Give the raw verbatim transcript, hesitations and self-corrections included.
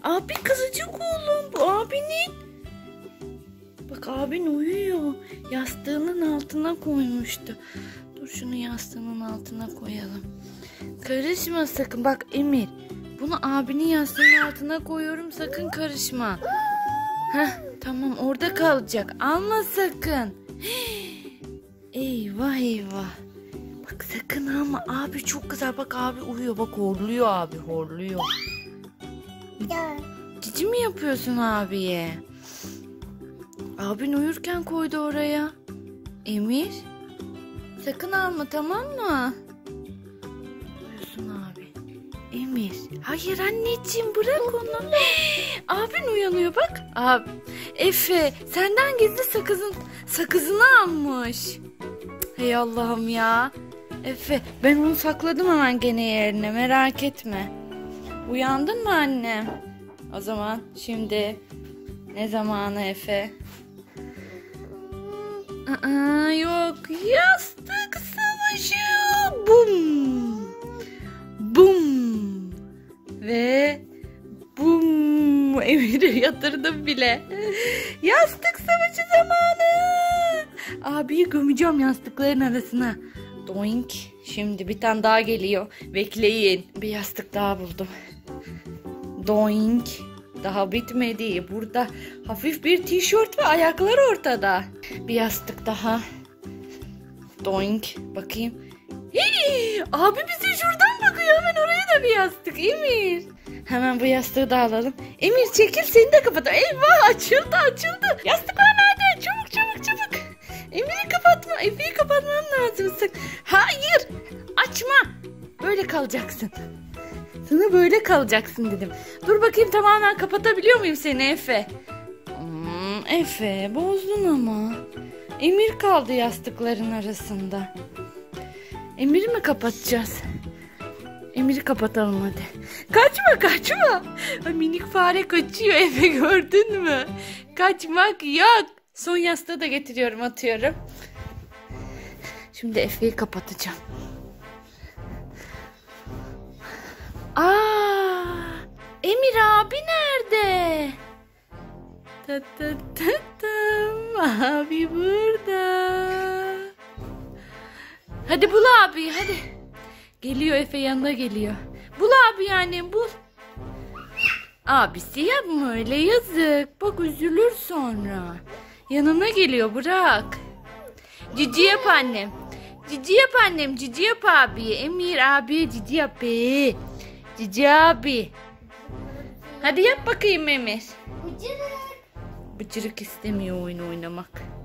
Abi kızıcık oğlum, bu abinin. Bak abin uyuyor. Yastığının altına koymuştu. Dur şunu yastığının altına koyalım. Karışma sakın. Bak Emir, bunu abinin yastığının altına koyuyorum, sakın karışma. Heh, tamam, orada kalacak. Alma sakın. Eyvah eyvah. Bak sakın alma. Abi çok güzel. Bak abi uyuyor. Bak horluyor abi, horluyor. Cici mi yapıyorsun abiye? Abin uyurken koydu oraya. Emir, sakın alma, tamam mı? Uyusun abi. Emir, hayır anneciğim, bırak onu. Abin uyanıyor bak. Abi, Efe senden gizli sakızın sakızını almış. Hey Allah'ım ya. Efe, ben onu sakladım hemen gene yerine, merak etme. Uyandın mı annem? O zaman şimdi ne zamanı Efe? Aa, yok, yastık savaşı. Bum. Bum. Ve bum. Emir'i yatırdım bile. Yastık savaşı zamanı. Abiyi gömeceğim yastıkların arasına. Doink. Şimdi bir tane daha geliyor. Bekleyin. Bir yastık daha buldum. Doink. Daha bitmedi. Burada hafif bir tişört ve ayaklar ortada. Bir yastık daha. Doink. Bakayım. Hii, abi bize şuradan bakıyor. Hemen oraya da bir yastık. Emir. Hemen bu yastığı da alalım. Emir çekil, seni de kapat. Eyvah, açıldı açıldı. Yastıklar nerede? Çabuk çabuk çabuk. Emir'i kapatma. Efe'yi kapatmam lazım. Hayır. Açma. Böyle kalacaksın. Sana böyle kalacaksın dedim. Dur bakayım, tamamen kapatabiliyor muyum seni Efe? Hmm, Efe bozdun ama. Emir kaldı yastıkların arasında. Emir'i mi kapatacağız? Emir'i kapatalım hadi. Kaçma kaçma. Ay, minik fare kaçıyor Efe, gördün mü? Kaçmak yok. Son yastığı da getiriyorum, atıyorum. Şimdi Efe'yi kapatacağım. Aa, Emir abi nerede? Ta ta ta tam, abi burada. Hadi bul abi, hadi. Geliyor Efe, yanına geliyor. Bul abi, yani bul. Abisi yapma öyle, yazık. Bak üzülür sonra. Yanına geliyor, bırak. Cici yap annem. Cici yap annem, cici yap abi. Emir abi cici yap be. Cici abi. Hadi yap bakayım Emir. Bıcırık. Bıcırık istemiyor oyun oynamak.